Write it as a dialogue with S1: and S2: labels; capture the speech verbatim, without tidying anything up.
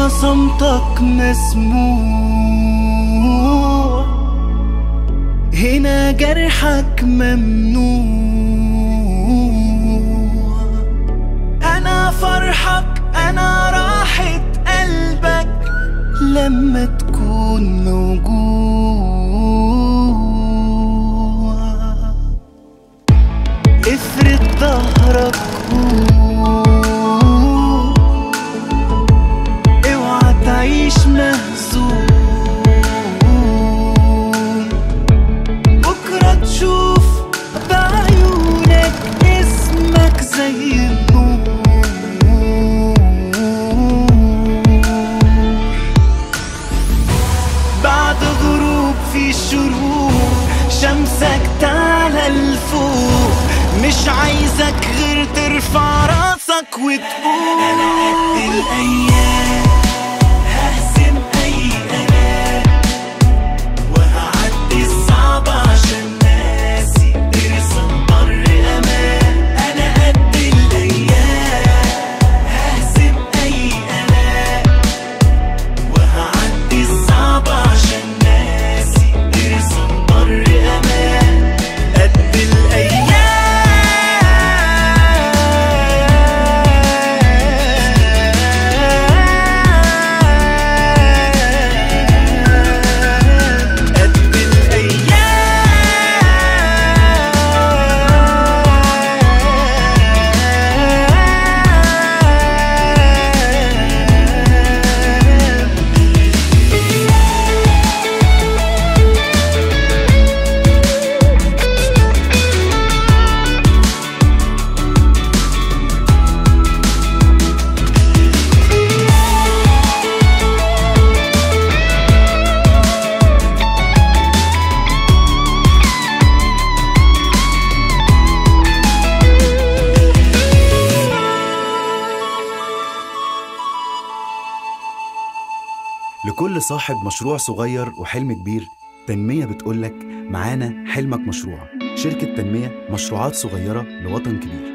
S1: هنا صمتك مسموع، هنا جرحك ممنوع. أنا فرحك، أنا راحة قلبك لما تكون موجوع. افرد ظهرك اوعى تعيش مهزوم، بكرة تشوف بعيونك اسمك زي النور. بعد غروب في الشروق شمسك تعلى لفوق، مش عايزك غير ترفع راسك وتقول أنا قد الأيام، ههزم أي آلام وهعدي الصعب عشان ناسي ترسم بر أمان. أنا قد الأيام، ههزم أي آلام وهعدي الصعب عشان ناسي ترسم بر أمان. قد الأيام لكل صاحب مشروع صغير وحلم كبير، تنمية بتقولك معانا حلمك مشروع. شركة تنمية، مشروعات صغيرة لوطن كبير.